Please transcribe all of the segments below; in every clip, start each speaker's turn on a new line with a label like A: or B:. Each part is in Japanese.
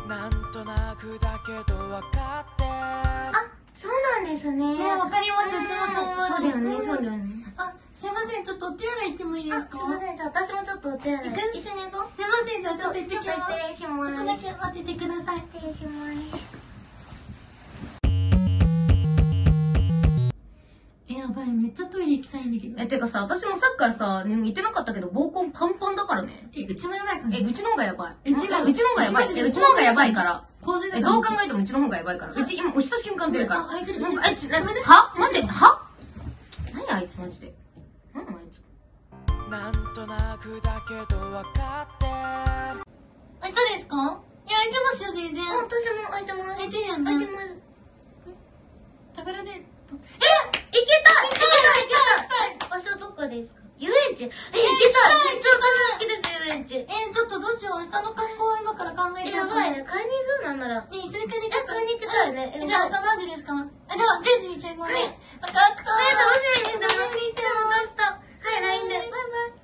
A: なんとなくだけど分かって。
B: あ、そうなんですね。
C: ね、わかります。うちもそう思う。
B: そうだよね、そうだよね。
C: あ、すいません、ちょっとお手洗い行ってもいいですか？
B: すいません、じゃあ私もちょっとお手洗い。一緒に行こう。
C: すいません、じゃあちょっと行って
B: ちょっと
C: きます。
B: 失礼します。
C: ちょっとだけ待っててください。
B: 失礼します。
C: やばい、めっちゃトイレ行きたいんだけど。
B: てかさ、私もさっきからさ、言ってなかったけど、膀胱パンパンだからね。
C: うちのやばいから。
B: うちの方がやばい。
C: うちの
B: うちの方がやばい。うちの方がやばいから。どう考えてもうちの方がやばいから。今、押した瞬間出るから。はマジは何あいつマジで。何あいつ。
A: なんとなくだけど分かってる。
C: 開いたですか？いや、開いてますよ、全然。
B: 私も開いてます。
C: 開いてるやんね。
B: 開いてます。
C: 食べられる。
B: いけた場所どこですか？遊園地。いけた。めっちゃ好きです、遊園地。
C: ちょっとどうしよう。明日の格好を今から考えて。
B: やばいね。買いに行くなんなら。
C: ね、一緒に買いに行
B: きたいね。
C: じゃあ明日何時ですか？じゃあ10時に集合ね。わかった。
B: 楽しみにしてます。明日。はい、LINE で。バイバイ。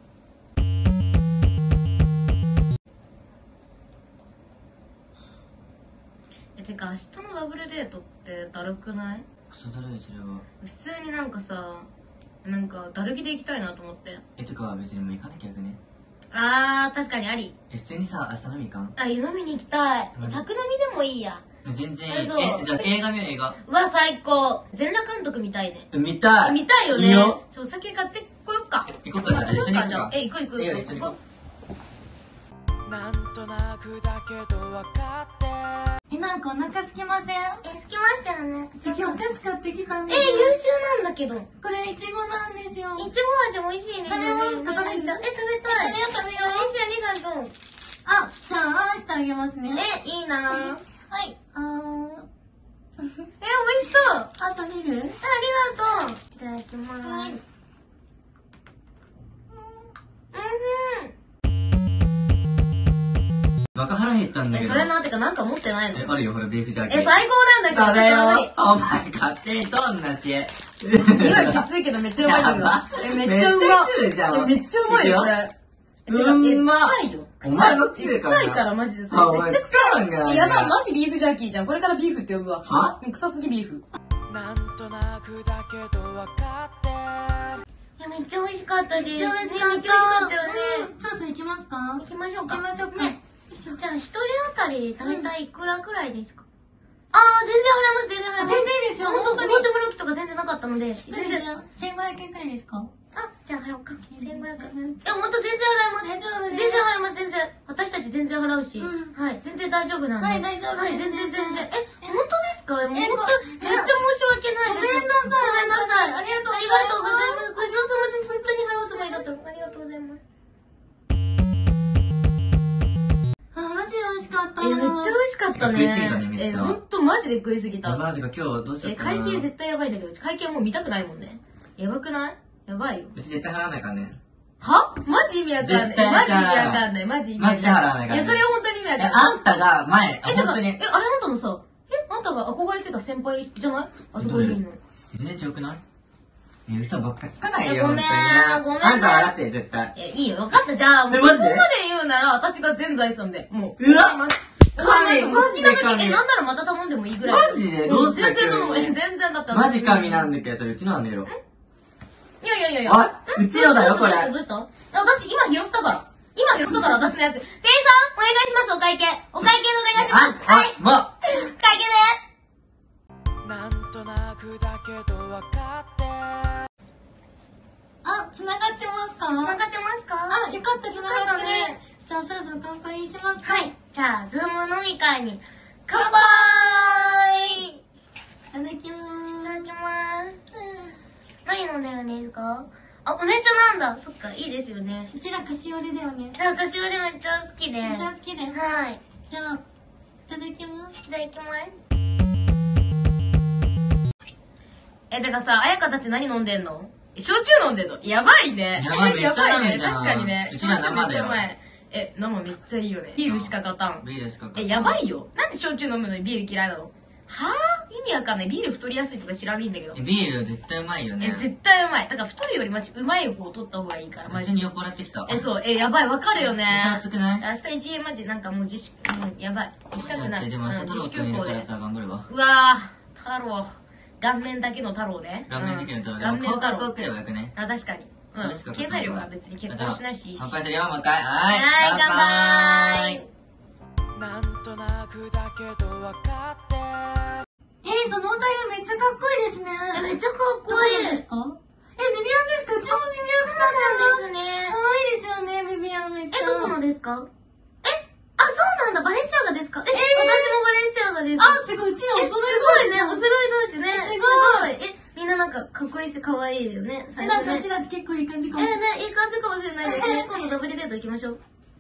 B: てか明日のダブルデートってだるくない？
D: クソだるい、それは。
B: 普通になんかさ、なんかだるぎで行きたいなと思って。
D: とか別にもう行かなきゃよくね。
B: 確かにあり。
D: 普通にさ、明日飲み行かん？
B: 飲みに行きたい。宅飲みでもいいや。
D: 全然いい。じゃあ映画見よう、映画。
B: うわ、最高。全裸監督見たいね。
D: 見たい。
B: 見たいよね。
D: いいよ。
B: お酒買ってこよっか。
D: 行こうか、じゃあ一緒に行こうか。
B: 行く。
D: 一緒に行こ
A: なんとなくだけど分かってる。
C: なんかお腹空きません？
B: 空きましたよね。
C: 次お菓子買ってきたんで
B: 優秀なんだけど。こ
C: れいちごなんですよ。
B: いちご味美味しいね。食べますか？食べたい。食べよう。ありがとう。
C: あ、じゃあ合わせてあげますね。
B: いいな。
C: はい。
B: 美味しそう。
C: 食べる？
B: ありがとう。いただきます。はい。
D: バカ腹減ったんだけど。
B: それな、てかなんか持ってないの？
D: あるよ、ほら、ビーフジャーキー。
B: 最高なんだけど。
D: 食べよ。お前、勝手にどんなし。
B: 今きついけどめっちゃうまいんだけど。めっちゃうまい。めっちゃうまいよ、これ。臭いよ。
D: お前の手で
B: 臭いからマジで。めっちゃ臭い。やばい、マジビーフジャーキーじゃん。これからビーフって呼ぶわ。
D: は？
B: 臭すぎビーフ。
A: なんとなくだけど分かってる。
B: めっちゃ美味しかったです。めっちゃ美味しかったよね。
C: そろそろ行きますか？
B: 行きましょうか。
C: ね。
B: じゃあ一人当たり大体いくらくらいですか？全然払います。
C: 全然いいですよ。
B: 本当に。表ロキとか全然なかったので。
C: 全然。1500円くらいですか？
B: じゃあ払おうか。1500円。ほんと全然払います。全然払います。全然。私たち全然払うし。はい。全然大丈夫なんで。
C: はい、大丈夫。
B: はい、全然。本当ですか？めっちゃ申し訳ないです。ごめんなさい。ありがとうございます。ごちそうさまです。本当に払うつもりだったの。ありがとうございます。
C: マジ美味しかった。
B: めっちゃ美味しかったね。
D: 食いすぎたね、めっちゃ。
B: ほんとマジで食いすぎた。
D: やばい、てか今日どうしようかな。
B: 会計絶対やばいんだけど、会計もう見たくないもんね。やばくない？やばいよ。
D: うち絶対払わないからね。
B: は？マジ意味わかんない。マジ意味わかんない。マジ意味わかんない。
D: マジで払わないから。
B: いや、それは本当に意味わかんない。
D: あんたが前、本当に。
B: あれあんたのさ、あんたが憧れてた先輩じゃない？あそこにいるの。
D: 全然違くない？嘘ばっかつかないよ。
B: ごめん。
D: あんた笑って、絶対。
B: いいよ、分かった。じゃあ、もうそこまで言うなら、私が全財産で。もう。
D: うわ！マ
B: ジで神。なんならまた頼んでもいいぐらい。
D: マジでどうしたっけ？
B: 全然だった。
D: マジ神なんだけど、それうちのなんだけど。
B: いや。
D: あ、うちのだよ、これ。
B: どうした？私、今拾ったから。私のやつ。店員さん、お願いします、お会計。お会計お願いします。はい。
D: もう。
B: 会計で。
A: なんとなくだけど分かってる。
C: 繋がってますか？
B: よかった、繋がったね。
C: じゃあそろそろ乾杯しますか？
B: はい。じゃあ、ズーム飲み会に、乾杯！
C: いただきます。
B: いただきます。何飲んでるんですか？梅酒なんだ。そっか、いいですよね。
C: うちらカシオレだよね。
B: 私よりめっちゃ好きで。
C: めっちゃ好きで。
B: はい。
C: じゃあ、いただきます。
B: いただきます。てかさ、あやかたち何飲んでんの？焼酎飲んでんの？やばいね。
D: やばい、めっちゃダメじゃん。
B: 確かにね。
D: うちら生だよ。
B: 生めっちゃいいよね。ビールしか勝たん。
D: ビールしか勝たん。
B: やばいよ。なんで焼酎飲むのにビール嫌いなの？ はぁ、意味わかんない。ビール太りやすいとか知らないんだけど。
D: ビール絶対うまいよね。
B: 絶対うまい。だから太るよりマジうまい方を取った方がいいから、マジ
D: マジに酔っ払ってきた。
B: そう、やばい、わかるよね。
D: 熱くない？
B: 明日一円マジなんかもう自粛、もうやばい。行きたくない。
D: でも明日
B: 自粛校で。
D: さ、頑張るわ。
B: うわぁ、太郎。顔面だけの太郎ね。
D: 顔面だけの太郎。
B: 顔面太郎。
D: 顔くればよくね。
B: あ、確かに。経済力は別に結婚しないしいいし。
D: 乾杯するよ、もう一回。はい、
B: 乾杯。
A: なんとなくだけど分かって
C: そのお太鼓めっちゃかっこいいですね。
B: めっちゃかっこいい。
C: ですか？ビビアンですか？うちもビビアン使ったんですね。
B: 可
C: 愛いですよね、ビビアンめっちゃ。
B: どこのですか？あ、そうなんだ、バレンシアガですか？私もバレンシアガです。
C: あ、すごい、うちらお揃い。
B: すごいね、お揃い同士ね。
C: すごい。
B: みんななんかかっこいいし可愛いよね、最
C: なんかう
B: 初ね。
C: ちら結構いい感じかも。
B: いい感じかもしれないですね。今度ダブルデート行きましょう。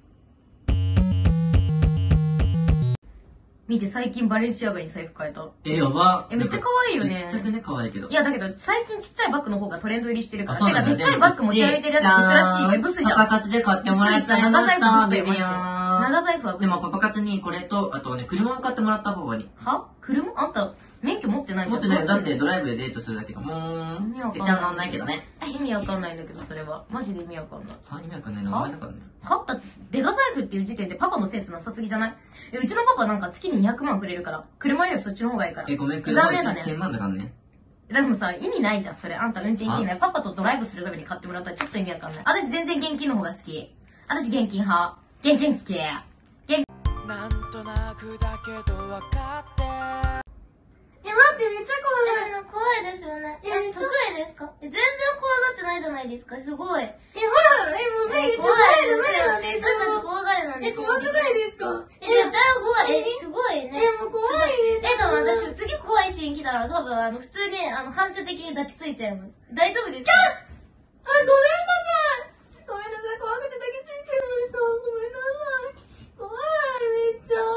B: 見て、最近バレンシアガに財布変えた。
D: やば。
B: めっちゃ可愛いよね。
D: ちっちゃくね、可愛いけど。
B: いや、だけど、最近ちっちゃいバッグの方がトレンド入りしてるから。
D: そう
B: てか、でっかいバッグ持ち歩いてるやつブスらしいよ。ブスじゃん。
D: パパ活で買ってもらいたいな。
B: 長財布ブスだよ、
D: ビビ
B: マジで。
D: アン。
B: 長財布はブス。
D: でもパパ活にこれと、あとね、車も買ってもらったパパに。
B: は？車？あんた、免許持ってないじゃん。
D: 持ってない。だってドライブでデートするだけど。うちは乗んないけどね。
B: 意味わかんないんだけど、それは。マジで意味わかんない。
D: は？意味わかんないの？お前だからね。
B: は？だって、デカ財布っていう時点でパパのセンスなさすぎじゃない？うちのパパなんか月に200万くれるから。車よりそっちの方がいいから。
D: ごめん、車で
B: 残念だね。
D: 1000万だからね。
B: でもさ、意味ないじゃん、それ。あんた運転金ない。パパとドライブするために買ってもらったらちょっと意味わかんない。私全然現金の方が好き。私現金派。現金好き。
A: なんとなくだけど分かって
C: 待って、めっちゃ
B: 怖いですよね。得意ですか？全然怖がってないじゃないですか。すごい。
C: ほら、もう無理、怖いなんですよ。
B: 私たち怖がりなんですよ。
C: 怖くないですか？
B: 絶対怖い。すごいね。
C: もう怖いです。
B: でも私、次怖いシーン来たら多分、普通に、反射的に抱きついちゃいます。大丈夫ですか？
C: ごめんなさい。ごめんなさい、怖くて抱きついちゃいました。ごめんなさい。怖い、めっちゃ。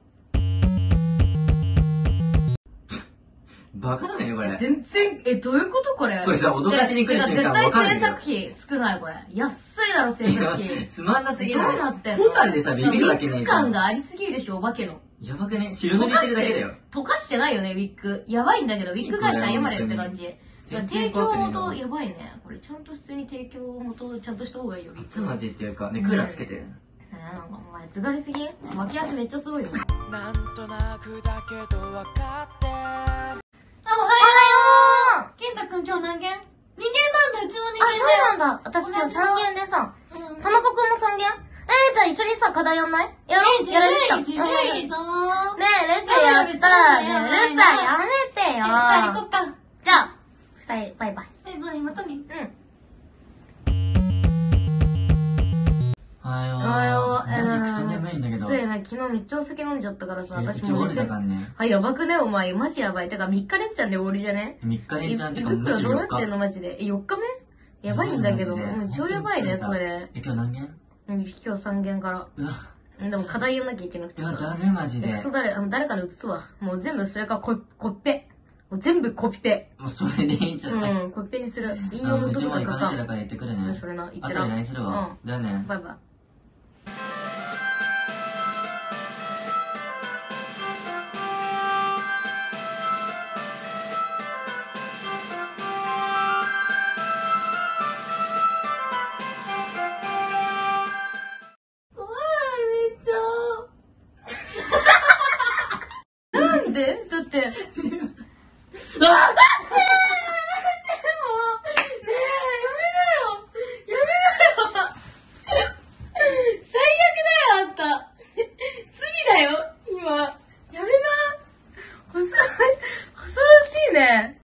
D: バカじゃねえこれ。
B: 全然、どういうことこれ。
D: これさ、脅かしに来る瞬間わ
B: 絶
D: かんないよ。
B: 対制作費少ないこれ。安いだろ、制作費。
D: つまんなすぎない。
B: どうなってんの？
D: 普段でさ、ビビるわけないじゃん。
B: 感がありすぎるでしょ、お化けの。
D: やばくね？白塗りしてるだけだよ。
B: 溶かしてないよね、ウィッグ。やばいんだけど、ウィッグ会社謝れって感じ。提供元、やばいね。これちゃんと普通に提供元、ちゃんとした方がいいよ、ウィッグ。
D: つまじっていうか、ね、クーラーつけて。
B: なんかお前、津軽すぎん？脇汗めっちゃすごいよ。
A: なんとなくだけど分かって
C: おはよう。健太くん今日何件？2件なんだ、うちも2件
B: そうなんだ。私今日3限でさ、田中くんも3限？じゃあ一緒にさ、課題やんない？やろう？やられてた。ねえ、レスやった。ねえ、うるさい、やめてよ。
C: 行こっか。
B: じゃあ、2人、バイバイ。
C: バイバイ、またね。
D: おはよう。
B: おはよう。
D: マジクソ眠いんだけど。
B: そうやな、昨日めっちゃお酒飲んじゃったからさ、私
D: も
B: も
D: 寝てるからね。
B: はい、やばくね、お前。マジやばい。てか、3日連チャンで終わりじゃね？
D: 3日連チャンってか、
B: 胃袋どうな
D: 4
B: ってんのマジで。4日目？やばいんだけど、超やばいね、それ。
D: 今日何件？
B: 今日3件から。
D: うわ。
B: でも課題やんなきゃいけなくてさ。
D: だるマジで。
B: 誰かに移すわ。もう全部それかコピペ。もう全部コピペ。
D: もうそれでいいんじゃない？
B: コピペにする。引用元とか書かん。
D: だから言ってくれね。
B: それな、言って
D: 後で LINE するわ。だよね。
B: バイバイ。なんで？だって。ねえ、やめなよ。最悪だよ、あんた。罪だよ、今。やめな。恐ろしいね。